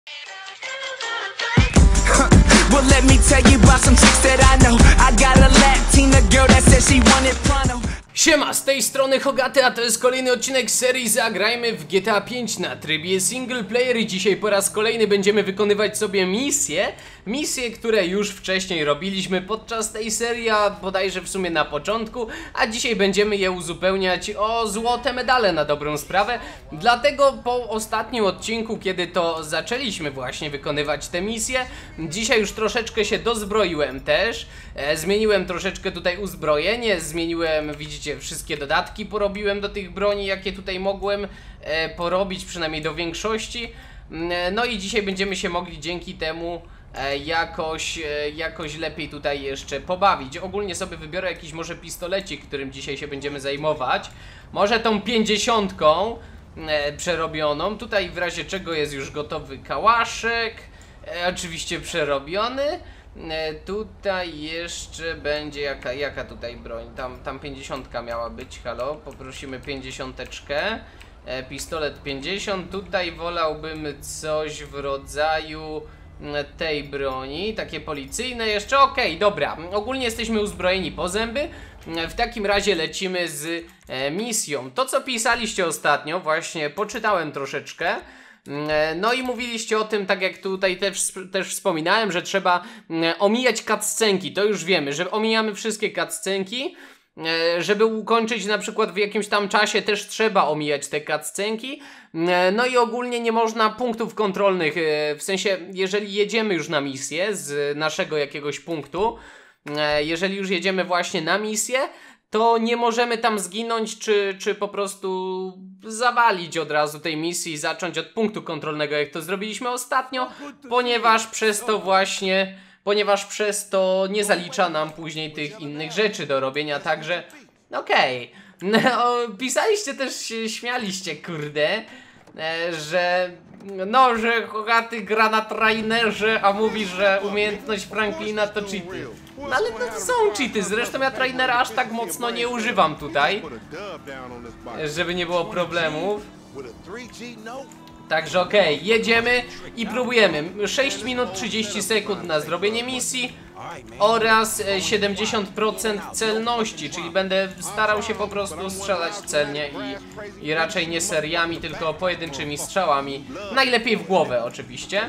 Well, let me tell you about some chicks that I know. I got a Latina girl that said she wanted pronto. Siema, z tej strony Hogaty, a to jest kolejny odcinek serii Zagrajmy w GTA 5 na trybie single player i dzisiaj po raz kolejny będziemy wykonywać sobie misje, które już wcześniej robiliśmy podczas tej serii, a bodajże w sumie na początku, a dzisiaj będziemy je uzupełniać o złote medale na dobrą sprawę. Dlatego po ostatnim odcinku, kiedy to zaczęliśmy właśnie wykonywać te misje, dzisiaj już troszeczkę się dozbroiłem też, zmieniłem troszeczkę tutaj uzbrojenie, zmieniłem, widzicie, wszystkie dodatki porobiłem do tych broni, jakie tutaj mogłem porobić, przynajmniej do większości. No i dzisiaj będziemy się mogli dzięki temu jakoś lepiej tutaj jeszcze pobawić. Ogólnie sobie wybiorę jakiś może pistolecik, którym dzisiaj się będziemy zajmować. Może tą 50 przerobioną. Tutaj w razie czego jest już gotowy kałaszek, oczywiście przerobiony. Tutaj jeszcze będzie jaka tutaj broń? Tam 50 miała być, halo, poprosimy 50. Pistolet 50, tutaj wolałbym coś w rodzaju tej broni, takie policyjne jeszcze, okej, dobra, ogólnie jesteśmy uzbrojeni po zęby. W takim razie lecimy z misją. To co pisaliście ostatnio, właśnie poczytałem troszeczkę. No i mówiliście o tym, tak jak tutaj też wspominałem, że trzeba omijać cutscenki. To już wiemy, że omijamy wszystkie cutscenki. Żeby ukończyć na przykład w jakimś tam czasie też trzeba omijać te cutscenki. No i ogólnie nie można punktów kontrolnych, w sensie jeżeli jedziemy już na misję z naszego jakiegoś punktu, jeżeli już jedziemy właśnie na misję, to nie możemy tam zginąć, czy po prostu zawalić od razu tej misji i zacząć od punktu kontrolnego, jak to zrobiliśmy ostatnio, ponieważ przez to nie zalicza nam później tych innych rzeczy do robienia, także okej. No, pisaliście też, się śmialiście, kurde, że Hogaty gra na trainerze, a mówi, że umiejętność Franklina to cheaty. No ale to są cheaty, zresztą ja trainera aż tak mocno nie używam tutaj, żeby nie było problemów. Także okej, jedziemy i próbujemy. 6 minut 30 sekund na zrobienie misji oraz 70% celności, czyli będę starał się po prostu strzelać celnie i raczej nie seriami, tylko pojedynczymi strzałami. Najlepiej w głowę oczywiście.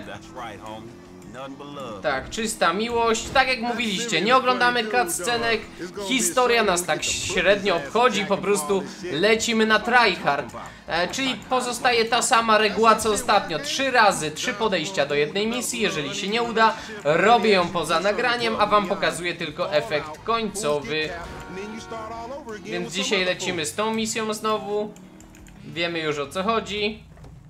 Tak, czysta miłość, tak jak mówiliście, nie oglądamy cutscenek, historia nas tak średnio obchodzi, po prostu lecimy na tryhard. Czyli pozostaje ta sama reguła co ostatnio, 3 razy 3 podejścia do jednej misji, jeżeli się nie uda, robię ją poza nagraniem, a wam pokazuję tylko efekt końcowy. Więc dzisiaj lecimy z tą misją znowu, wiemy już o co chodzi.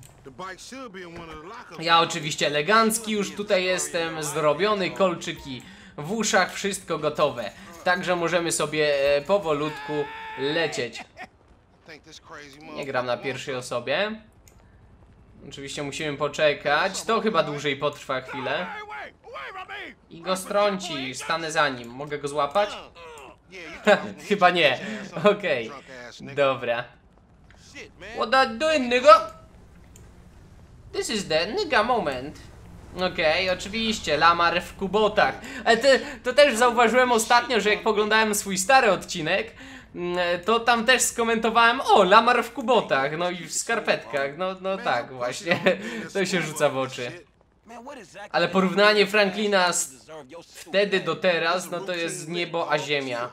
Ja oczywiście elegancki już tutaj jestem, zrobiony, kolczyki w uszach, wszystko gotowe. Także możemy sobie powolutku lecieć. Nie gram na pierwszej osobie. Oczywiście musimy poczekać, to chyba dłużej potrwa chwilę. I go strąci, stanę za nim, mogę go złapać? Chyba nie, okej, dobra. What are you doing, nigga? This is the nigga moment. Okej, oczywiście, Lamar w kubotach. Ale to też zauważyłem ostatnio, że jak poglądałem swój stary odcinek, to tam też skomentowałem, o, Lamar w kubotach, no i w skarpetkach, no tak właśnie, to się rzuca w oczy. Ale porównanie Franklina z wtedy do teraz, no to jest niebo a ziemia.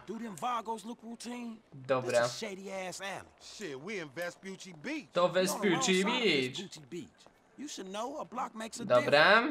Dobra. To Vespucci Beach. Dobra.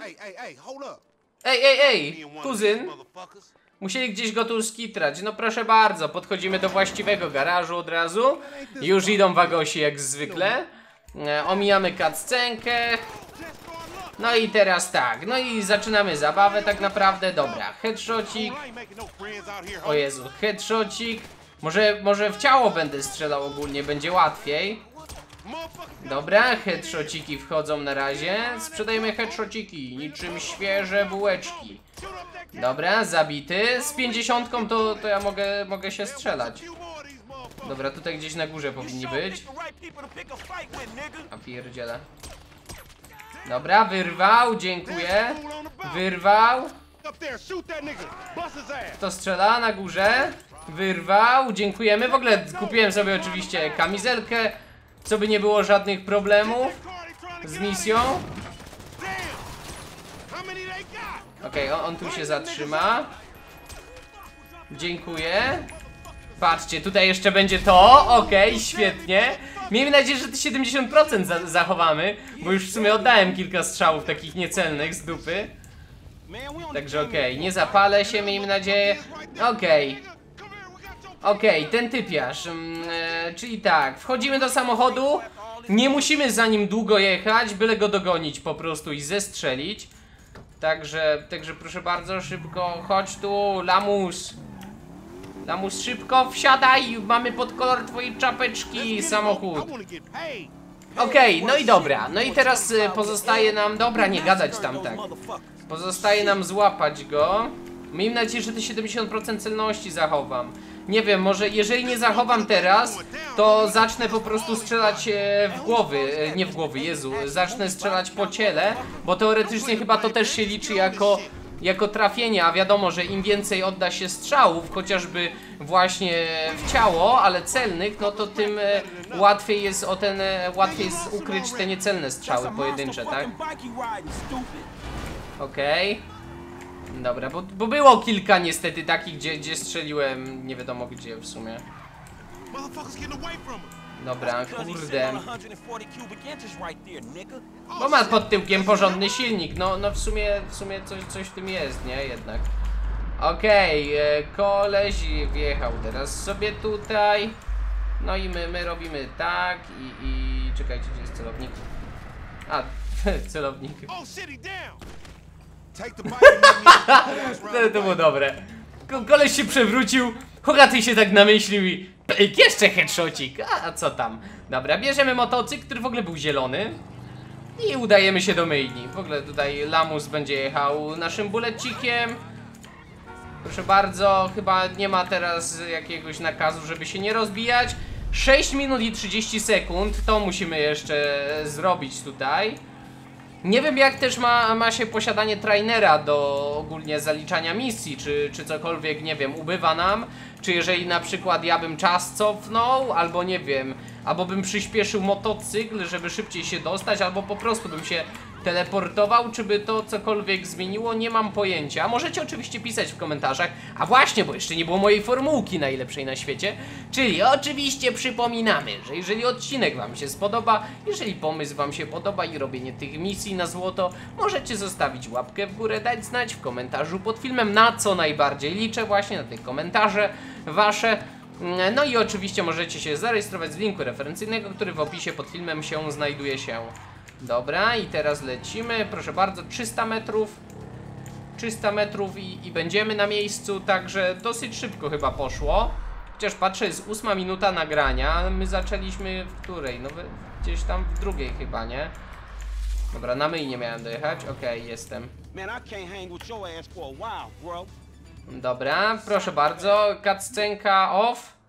Ej, kuzyn. Musieli gdzieś go tu skitrać. No proszę bardzo, podchodzimy do właściwego garażu od razu. Już idą wagosi jak zwykle. Omijamy cutscenkę. No i teraz tak, no i zaczynamy zabawę tak naprawdę. Dobra, headshotcik. O Jezu, headshotcik. Może w ciało będę strzelał ogólnie, będzie łatwiej. Dobra, headshotiki wchodzą na razie. Sprzedajmy headshotiki, niczym świeże bułeczki. Dobra, zabity. Z 50 to ja mogę się strzelać. Dobra, tutaj gdzieś na górze powinni być. A pierdziele. Dobra, wyrwał, dziękuję. Wyrwał. Kto strzela na górze? Wyrwał, dziękujemy. W ogóle kupiłem sobie oczywiście kamizelkę, co by nie było żadnych problemów z misją. Okej, on tu się zatrzyma. Dziękuję. Patrzcie, tutaj jeszcze będzie to. Okej, świetnie. Miejmy nadzieję, że te 70% zachowamy, bo już w sumie oddałem kilka strzałów takich niecelnych z dupy. Także okej, nie zapalę się, miejmy nadzieję. Okej, ten typiarz. Czyli tak, wchodzimy do samochodu. Nie musimy za nim długo jechać, byle go dogonić po prostu i zestrzelić. Także proszę bardzo, szybko, chodź tu, lamus. Lamus, szybko, wsiadaj, mamy pod kolor twojej czapeczki samochód. Okej, no i dobra, no i teraz pozostaje nam, dobra, nie gadać tam tak. Pozostaje nam złapać go. Miejmy nadzieję, że te 70% celności zachowam. Nie wiem, może jeżeli nie zachowam teraz, to zacznę po prostu strzelać w głowy, nie w głowy, Jezu, zacznę strzelać po ciele, bo teoretycznie chyba to też się liczy jako trafienie, a wiadomo, że im więcej odda się strzałów, chociażby właśnie w ciało, ale celnych, no to tym łatwiej jest łatwiej jest ukryć te niecelne strzały pojedyncze, tak? Okej. Dobra, bo było kilka niestety takich, gdzie strzeliłem nie wiadomo gdzie w sumie. Dobra, kurde. Bo ma pod tyłkiem porządny silnik, no w sumie coś w tym jest, nie? Jednak. Okej, koleś wjechał teraz sobie tutaj. No i my robimy tak i czekajcie, gdzie jest celownik? A, celownik. To było dobre. Koleś się przewrócił, Hogaty się tak namyślił i jeszcze headshotcik, a co tam. Dobra, bierzemy motocykl, który w ogóle był zielony i udajemy się do myjni. W ogóle tutaj lamus będzie jechał naszym bulecikiem. Proszę bardzo, chyba nie ma teraz jakiegoś nakazu, żeby się nie rozbijać. 6 minut i 30 sekund, to musimy jeszcze zrobić tutaj. Nie wiem jak też ma się posiadanie trainera do ogólnie zaliczania misji, czy cokolwiek, nie wiem, ubywa nam. Czy jeżeli na przykład ja bym czas cofnął, albo nie wiem, albo bym przyspieszył motocykl, żeby szybciej się dostać, albo po prostu bym się teleportował, czy by to cokolwiek zmieniło, nie mam pojęcia. Możecie oczywiście pisać w komentarzach. A właśnie, bo jeszcze nie było mojej formułki najlepszej na świecie. Czyli oczywiście przypominamy, że jeżeli odcinek wam się spodoba, jeżeli pomysł wam się podoba i robienie tych misji na złoto, możecie zostawić łapkę w górę, dać znać w komentarzu pod filmem, na co najbardziej liczę, właśnie na te komentarze wasze. No i oczywiście możecie się zarejestrować z linku referencyjnego, który w opisie pod filmem się znajduje się. Dobra, i teraz lecimy, proszę bardzo, 300 metrów 300 metrów i będziemy na miejscu, także dosyć szybko chyba poszło. Chociaż patrzę, jest 8 minuta nagrania, my zaczęliśmy w której? No gdzieś tam w drugiej chyba, nie? Dobra, na myjnie miałem dojechać, okej, jestem. Dobra, proszę bardzo, cutscenka off.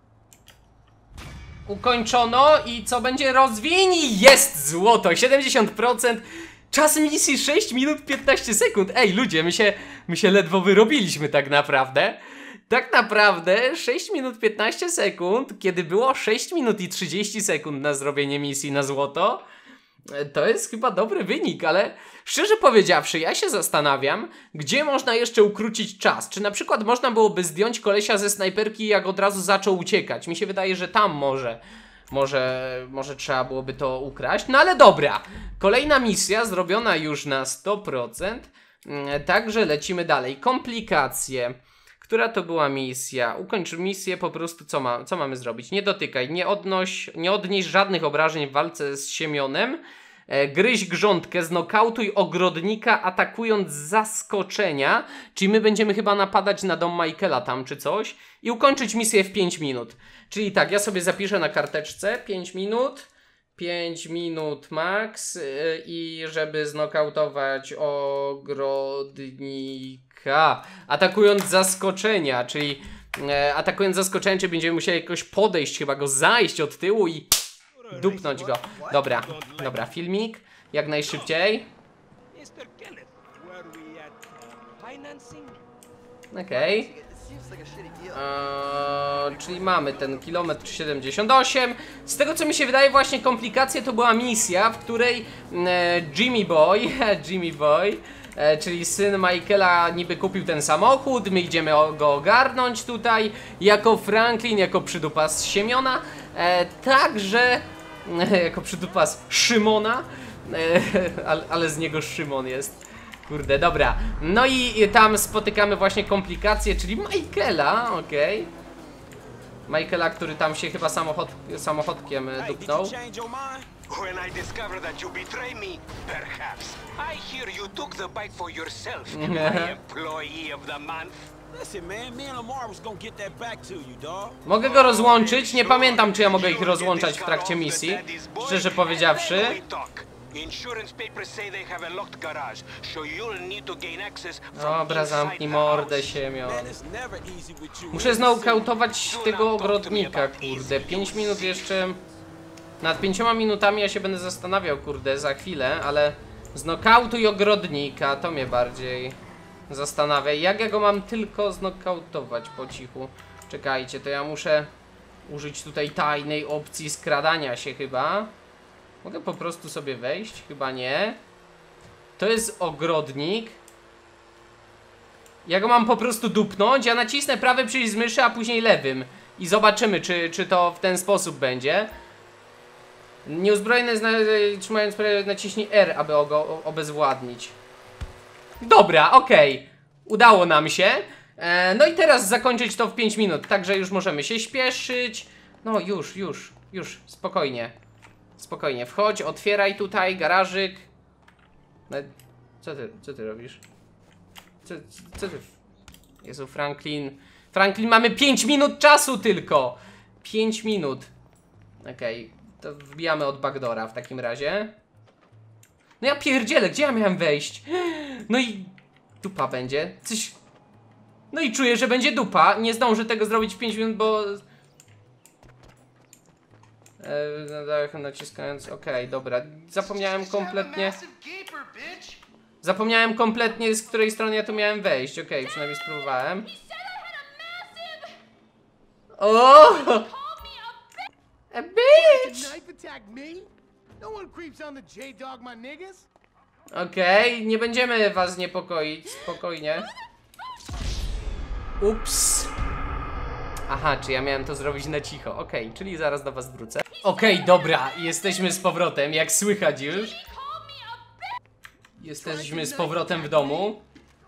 Ukończono i co będzie? Rozwinij! Jest złoto, 70%. Czas misji 6 minut 15 sekund. Ej ludzie, my się ledwo wyrobiliśmy tak naprawdę. Tak naprawdę 6 minut 15 sekund, kiedy było 6 minut i 30 sekund na zrobienie misji na złoto. To jest chyba dobry wynik, ale szczerze powiedziawszy, ja się zastanawiam, gdzie można jeszcze ukrócić czas. Czy na przykład można byłoby zdjąć kolesia ze snajperki, jak od razu zaczął uciekać? Mi się wydaje, że tam może trzeba byłoby to ukraść. No ale dobra, kolejna misja zrobiona już na 100%. Także lecimy dalej. Komplikacje. Która to była misja? Ukończ misję, po prostu co mamy zrobić? Nie dotykaj, nie odnieś żadnych obrażeń w walce z Siemionem. Gryź grządkę, znokautuj ogrodnika atakując z zaskoczenia. Czyli my będziemy chyba napadać na dom Michaela tam czy coś. I ukończyć misję w 5 minut. Czyli tak, ja sobie zapiszę na karteczce 5 minut. 5 minut max i żeby znokautować ogrodnika atakując zaskoczenia, czyli atakując zaskoczenia, czy będziemy musieli jakoś podejść, chyba go zajść od tyłu i dupnąć go. Dobra, filmik, jak najszybciej. Mr. Kenneth. Where are we at? Financing? Okej. Czyli mamy ten kilometr 78. Z tego co mi się wydaje, właśnie komplikacje to była misja, w której Jimmy Boy, czyli syn Michaela, niby kupił ten samochód. My idziemy go ogarnąć tutaj jako Franklin, jako przydupas Siemiona, także jako przydupas Szymona, ale z niego Szymon jest. Kurde, dobra. No i tam spotykamy właśnie komplikacje, czyli Michaela, okej. Michaela, który tam się chyba samochodkiem dupnął. When I discovered that you betray me, perhaps. I hear you took the bike for yourself, my employee of the month. Listen, man, me and Lamar was gonna get that back to you, dog. Mogę go rozłączyć, nie pamiętam czy ja mogę ich rozłączać w trakcie misji, szczerze powiedziawszy. Dobra, zamknij mordę, Siemion. Muszę znokautować tego ogrodnika, kurde. 5 minut jeszcze. Nad 5 minutami ja się będę zastanawiał, kurde, za chwilę, ale znokautuj ogrodnika, to mnie bardziej zastanawia. Jak ja go mam tylko znokautować po cichu? Czekajcie, to ja muszę użyć tutaj tajnej opcji skradania się chyba. Mogę po prostu sobie wejść? Chyba nie. To jest ogrodnik. Ja go mam po prostu dupnąć. Ja nacisnę prawy przycisk myszy, a później lewym. I zobaczymy, czy to w ten sposób będzie. Nieuzbrojony trzymając naciśnij R, aby go obezwładnić. Dobra, okej. Udało nam się. No i teraz zakończyć to w 5 minut. Także już możemy się śpieszyć. No już, spokojnie. Spokojnie, wchodź, otwieraj tutaj garażyk. Co ty robisz? Co ty? Jezu, Franklin, mamy 5 minut czasu tylko. 5 minut. Okej, to wbijamy od backdoora w takim razie. No ja pierdzielę, gdzie ja miałem wejść? No i dupa będzie. Coś... No i czuję, że będzie dupa. Nie zdążę tego zrobić w 5 minut, bo... naciskając, okej, dobra. Zapomniałem kompletnie, z której strony ja tu miałem wejść. Okej, przynajmniej spróbowałem. O! A bitch! Okej, nie będziemy was niepokoić, spokojnie. Ups. Aha, czy ja miałem to zrobić na cicho. Okej, czyli zaraz do was wrócę. Okej, dobra, jesteśmy z powrotem, jak słychać już. Jesteśmy z powrotem w domu.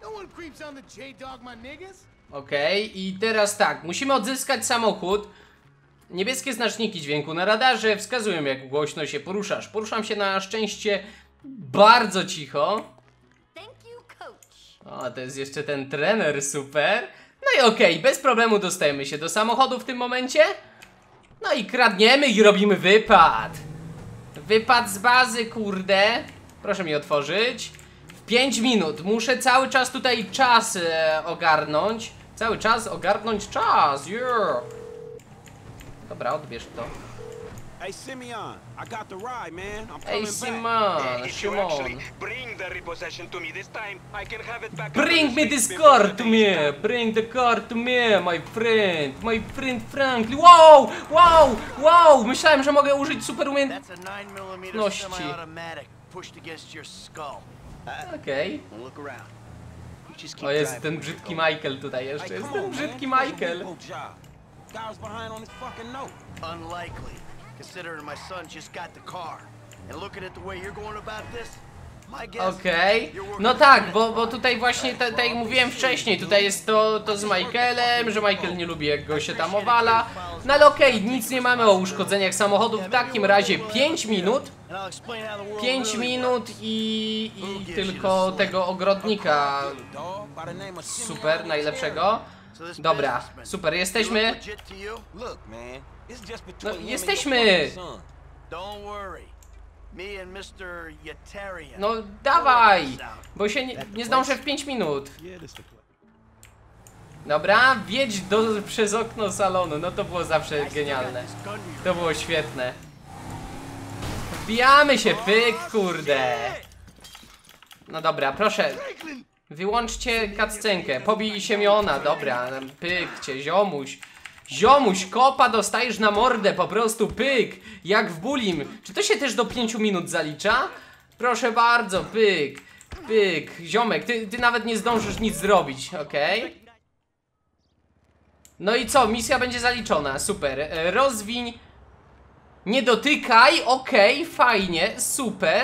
Okej, i teraz tak, musimy odzyskać samochód. Niebieskie znaczniki dźwięku na radarze wskazują, jak głośno się poruszasz. Poruszam się na szczęście bardzo cicho. O, to jest jeszcze ten trener, super. No i okej, bez problemu dostajemy się do samochodu w tym momencie. No i kradniemy i robimy wypad. Wypad z bazy, kurde. Proszę mi otworzyć. W 5 minut. Muszę cały czas tutaj czas ogarnąć. Cały czas ogarnąć czas. Yeah. Dobra, odbierz to. Hey Simeon, I got the ride, man. I'm Ej, coming back. Szymon. Bring the repossession to me this time, I can have it back. Bring me this car to me. Bring the car to me, my friend. My friend Franklin. Wow, wow, wow. Myślałem, że mogę użyć super umiejętności. Okej. O, jest ten brzydki Michael tutaj jeszcze. Jest ten brzydki Michael. Unlikely, considering my son just got the car. And looking at the way you're going about this, my guess. Okej. No tak, bo tutaj właśnie, tak jak mówiłem wcześniej, tutaj jest to z Michaelem, że Michael nie lubi, jak go się tam owala. No ale okej, nic nie mamy o uszkodzeniach samochodu. W takim razie 5 minut. 5 minut i tylko tego ogrodnika. Super, najlepszego. Dobra, super, jesteśmy. No, jesteśmy. No dawaj, bo się nie zdążę w 5 minut. Dobra, wjedź przez okno salonu. No to było zawsze genialne. To było świetne. Wbijamy się, pyk, kurde. No dobra, proszę. Wyłączcie cutscenkę. Pobij się Miona, dobra. Pyk cię, ziomuś. Ziomuś, kopa dostajesz na mordę, po prostu pyk. Jak w Bulim. Czy to się też do 5 minut zalicza? Proszę bardzo, pyk. Pyk, ziomek, ty nawet nie zdążysz nic zrobić, okej? No i co, misja będzie zaliczona, super. Rozwiń. Nie dotykaj, okej, fajnie, super.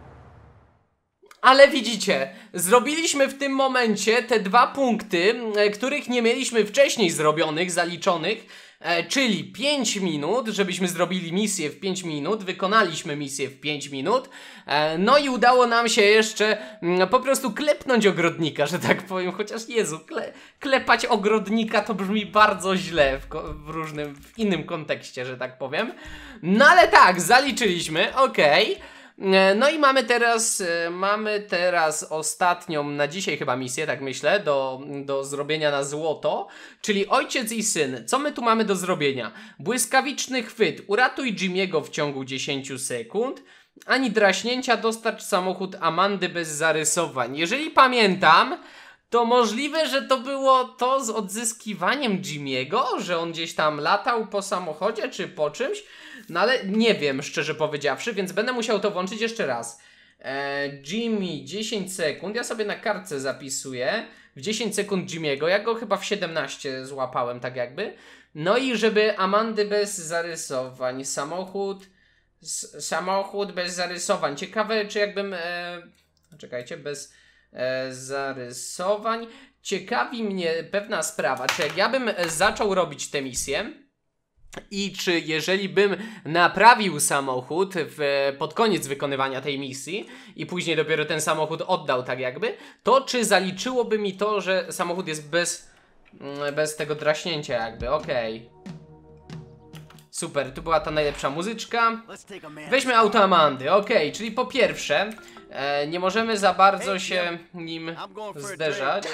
Ale widzicie, zrobiliśmy w tym momencie te 2 punkty, których nie mieliśmy wcześniej zrobionych, zaliczonych, czyli 5 minut, żebyśmy zrobili misję w 5 minut, wykonaliśmy misję w 5 minut, no i udało nam się jeszcze po prostu klepnąć ogrodnika, że tak powiem, chociaż Jezu, klepać ogrodnika to brzmi bardzo źle w innym kontekście, że tak powiem. No ale tak, zaliczyliśmy, okej. No i mamy teraz ostatnią na dzisiaj chyba misję, tak myślę, do zrobienia na złoto, czyli ojciec i syn. Co my tu mamy do zrobienia? Błyskawiczny chwyt. Uratuj Jimmy'ego w ciągu 10 sekund. Ani draśnięcia, dostarcz samochód Amandy bez zarysowań. Jeżeli pamiętam, to możliwe, że to było to z odzyskiwaniem Jimmy'ego, że on gdzieś tam latał po samochodzie czy po czymś. No ale nie wiem, szczerze powiedziawszy, więc będę musiał to włączyć jeszcze raz. Jimmy 10 sekund, ja sobie na kartce zapisuję. W 10 sekund Jimmy'ego, ja go chyba w 17 złapałem tak jakby. No i żeby Amandy bez zarysowań, samochód bez zarysowań. Ciekawe czy jakbym, czekajcie, bez zarysowań. Ciekawi mnie pewna sprawa, czy jak ja bym zaczął robić tę misję i czy jeżeli bym naprawił samochód pod koniec wykonywania tej misji i później dopiero ten samochód oddał tak jakby, to czy zaliczyłoby mi to, że samochód jest bez tego draśnięcia jakby, okej. Super, tu była ta najlepsza muzyczka. Weźmy auto Amandy, okej, czyli po pierwsze nie możemy za bardzo się nim zderzać.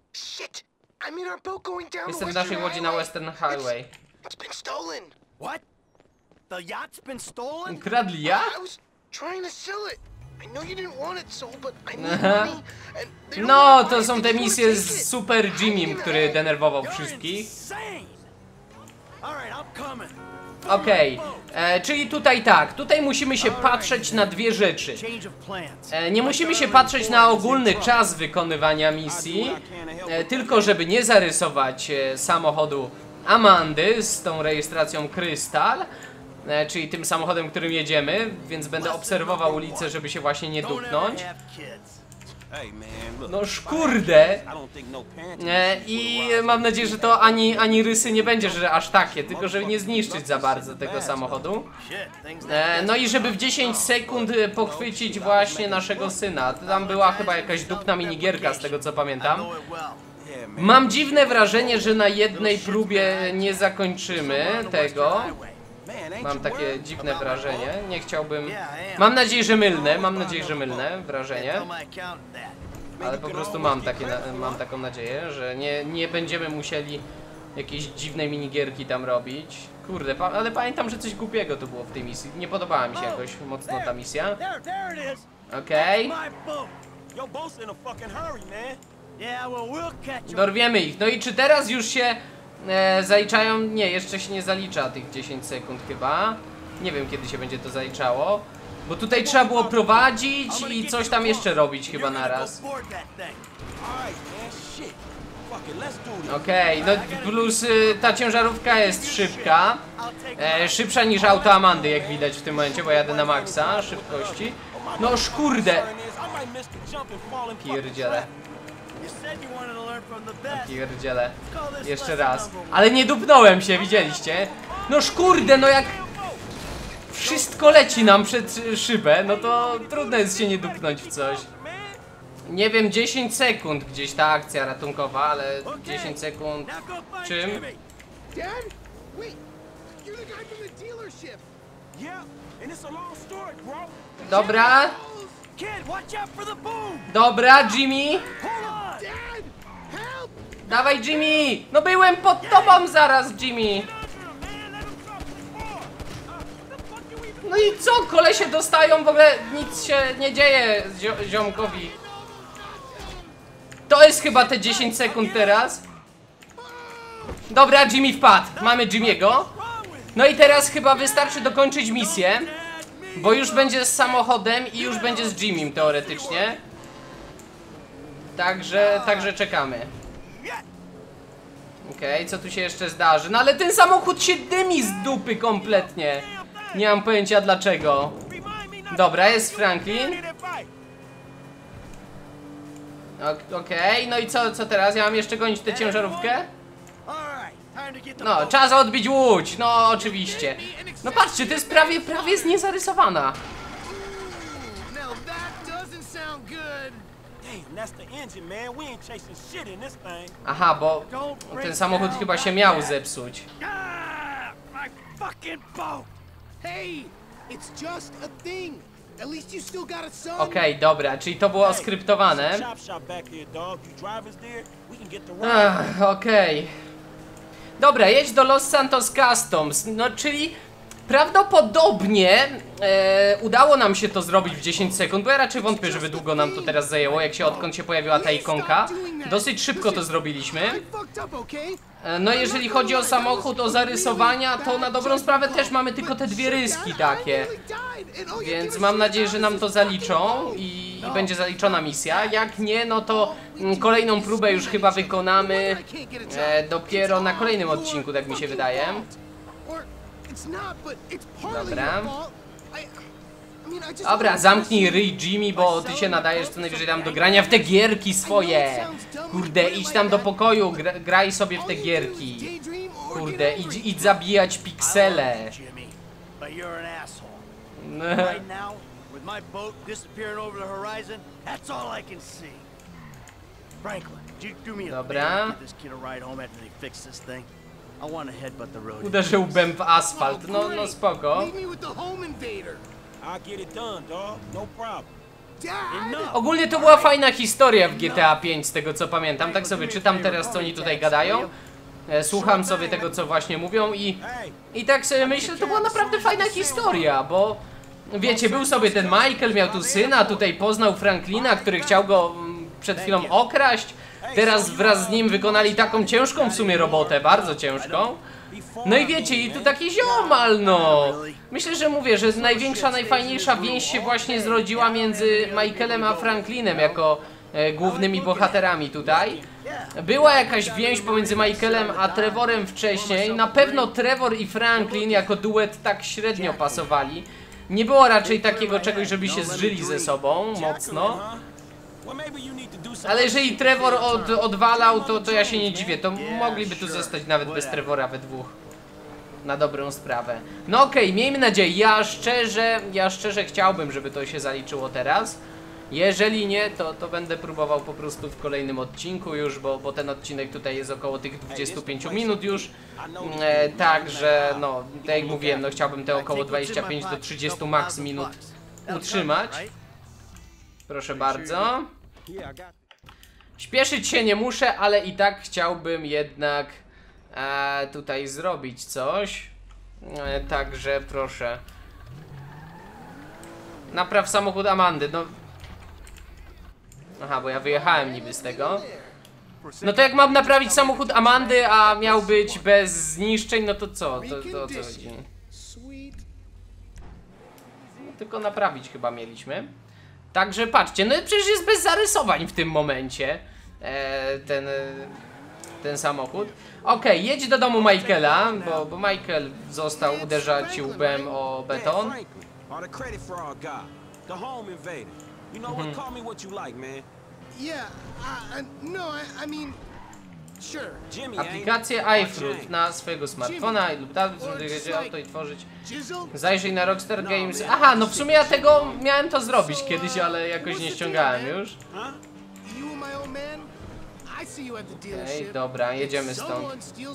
Jestem w naszej łodzi na Western Highway. It's been stolen. What? The yacht's been stolen? Kradli jacht? I was trying to sell it. I know you didn't want it sold, but I need money and they don't No, wanna buy to it. są te misje z Super Jimmym, który denerwował wszystkich. Okej, czyli tutaj tak, tutaj musimy się patrzeć na dwie rzeczy. Nie musimy się patrzeć na ogólny czas wykonywania misji, tylko żeby nie zarysować samochodu Amandy z tą rejestracją Krystal, czyli tym samochodem, którym jedziemy, więc będę obserwował ulicę, żeby się właśnie nie dupnąć. No szkurde. I mam nadzieję, że to ani rysy nie będzie, że aż takie, tylko żeby nie zniszczyć za bardzo tego samochodu. No i żeby w 10 sekund pochwycić właśnie naszego syna. Tam była chyba jakaś dupna minigierka z tego co pamiętam. Mam dziwne wrażenie, że na jednej próbie nie zakończymy tego. Mam takie dziwne wrażenie, nie chciałbym... Mam nadzieję, że mylne wrażenie. Ale po prostu mam taką nadzieję, że nie będziemy musieli jakiejś dziwnej minigierki tam robić. Kurde, ale pamiętam, że coś głupiego to było w tej misji. Nie podobała mi się jakoś mocno ta misja. Okej. Dorwiemy ich. No i czy teraz już się zaliczają? Nie, jeszcze się nie zalicza tych 10 sekund chyba. Nie wiem kiedy się będzie to zaliczało. Bo tutaj trzeba było prowadzić i coś tam jeszcze robić chyba naraz. Okej, no plus ta ciężarówka jest szybka. Szybsza niż auto Amandy jak widać w tym momencie, bo jadę na maksa szybkości. No kurde. Pierdziele. Pierdziele. Jeszcze raz. Ale nie dupnąłem się, widzieliście? No kurde, no jak wszystko leci nam przed szybę, no to trudno jest się nie dupnąć w coś. Nie wiem, 10 sekund gdzieś ta akcja ratunkowa, ale 10 sekund czym? Dobra. Dobra, Jimmy. Dawaj, Jimmy. No byłem pod tobą zaraz, Jimmy. No i co? Kolesie dostają, w ogóle nic się nie dzieje ziomkowi. jest chyba te 10 sekund teraz. Dobra, Jimmy wpadł. Mamy Jimmy'ego. No i teraz chyba wystarczy dokończyć misję, bo już będzie z samochodem i już będzie z Jimmym teoretycznie. Także czekamy. Okej, co tu się jeszcze zdarzy? No ale ten samochód się dymi z dupy kompletnie. Nie mam pojęcia dlaczego. Dobra, jest Franklin. Okej, no i co teraz? Ja mam jeszcze gonić tę ciężarówkę? No, czas odbić łódź, no oczywiście. No patrzcie, to jest prawie jest niezarysowana. Aha, bo ten samochód chyba się miał zepsuć. Okej, dobra, czyli to było skryptowane. Okej. Dobra, jedź do Los Santos Customs. No, czyli prawdopodobnie udało nam się to zrobić w 10 sekund, bo ja raczej wątpię, żeby długo nam to teraz zajęło, odkąd się pojawiła ta ikonka. Dosyć szybko to zrobiliśmy. No jeżeli chodzi o samochód, o zarysowania, to na dobrą sprawę też mamy tylko te dwie ryski takie. Więc mam nadzieję, że nam to zaliczą i będzie zaliczona misja. Jak nie, no to kolejną próbę już chyba wykonamy dopiero na kolejnym odcinku, tak mi się wydaje. Dobra. Dobra, zamknij ryj, Jimmy, bo ty się nadajesz co najwyżej tam do grania w te gierki swoje. Kurde, idź tam do pokoju, graj sobie w te gierki. Kurde, idź zabijać piksele. Dobra. Uderzył łbem w asfalt, no spoko. Ogólnie to była fajna historia w GTA 5 z tego co pamiętam. Tak sobie czytam teraz co oni tutaj gadają. Słucham sobie tego co właśnie mówią i tak sobie myślę, to była naprawdę fajna historia, bo wiecie, był sobie ten Michael, miał tu syna, tutaj poznał Franklina, który chciał go przed chwilą okraść. Teraz wraz z nim wykonali taką ciężką w sumie robotę, bardzo ciężką. No i wiecie, i tu taki ziomal, no. Myślę, że mówię, że największa, najfajniejsza więź się właśnie zrodziła między Michaelem a Franklinem jako głównymi bohaterami tutaj. Była jakaś więź pomiędzy Michaelem a Trevorem wcześniej. Na pewno Trevor i Franklin jako duet tak średnio pasowali. Nie było raczej takiego czegoś, żeby się zżyli ze sobą mocno. Ale jeżeli Trevor odwalał, to ja się nie dziwię. To mogliby tu zostać nawet bez Trevora we dwóch. Na dobrą sprawę. No okej, miejmy nadzieję. Ja szczerze chciałbym, żeby to się zaliczyło teraz. Jeżeli nie, to będę próbował po prostu w kolejnym odcinku już, bo ten odcinek tutaj jest około tych 25 minut już. Także, no, tak jak mówiłem, no chciałbym te około 25 do 30 max minut utrzymać. Proszę bardzo. Śpieszyć się nie muszę, ale i tak chciałbym jednak tutaj zrobić coś. Także proszę. Napraw samochód Amandy, no. Aha, bo ja wyjechałem niby z tego. No to jak mam naprawić samochód Amandy, a miał być bez zniszczeń, no to co? To o co chodzi? No, tylko naprawić chyba mieliśmy. Także patrzcie, no przecież jest bez zarysowań w tym momencie ten samochód. Okej, jedź do domu Michaela, bo Michael został uderzać łbem o beton. Aplikację iFruit na swojego smartfona lub tablet, gdzie auto i tworzyć. Zajrzyj na Rockstar Games. Aha, no w sumie ja tego miałem to zrobić kiedyś, ale jakoś nie ściągałem już. Ej, dobra, jedziemy stąd.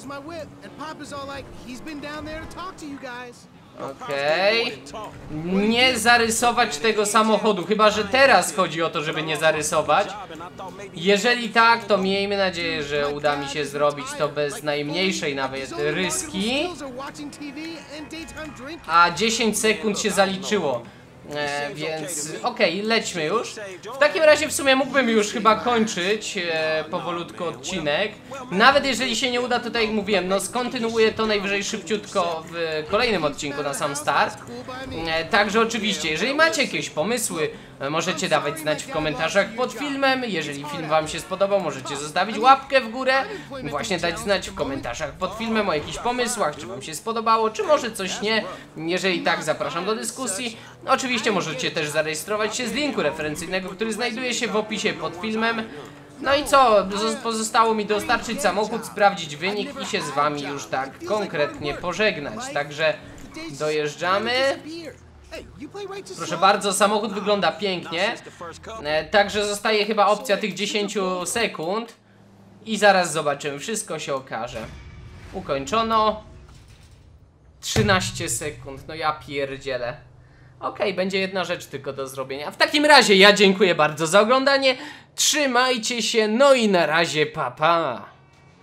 Okej. Nie zarysować tego samochodu, chyba że teraz chodzi o to, żeby nie zarysować. Jeżeli tak, to miejmy nadzieję, że uda mi się zrobić to bez najmniejszej nawet ryski. A 10 sekund się zaliczyło. Więc okej, lećmy już. W takim razie w sumie mógłbym już chyba kończyć powolutku odcinek. Nawet jeżeli się nie uda, to tak jak mówiłem, no skontynuuję to najwyżej szybciutko w kolejnym odcinku na sam start. Także oczywiście, jeżeli macie jakieś pomysły, możecie dawać znać w komentarzach pod filmem. Jeżeli film wam się spodobał, możecie zostawić łapkę w górę. Właśnie dać znać w komentarzach pod filmem o jakichś pomysłach, czy wam się spodobało, czy może coś nie. Jeżeli tak, zapraszam do dyskusji. Oczywiście możecie też zarejestrować się z linku referencyjnego, który znajduje się w opisie pod filmem. No i co? Pozostało mi dostarczyć samochód, sprawdzić wynik i się z wami już tak konkretnie pożegnać. Także dojeżdżamy. Proszę bardzo, samochód wygląda pięknie. Także zostaje chyba opcja tych 10 sekund. I zaraz zobaczymy, wszystko się okaże. Ukończono. 13 sekund, no ja pierdzielę. Okej, będzie jedna rzecz tylko do zrobienia. W takim razie ja dziękuję bardzo za oglądanie. Trzymajcie się, no i na razie, pa pa.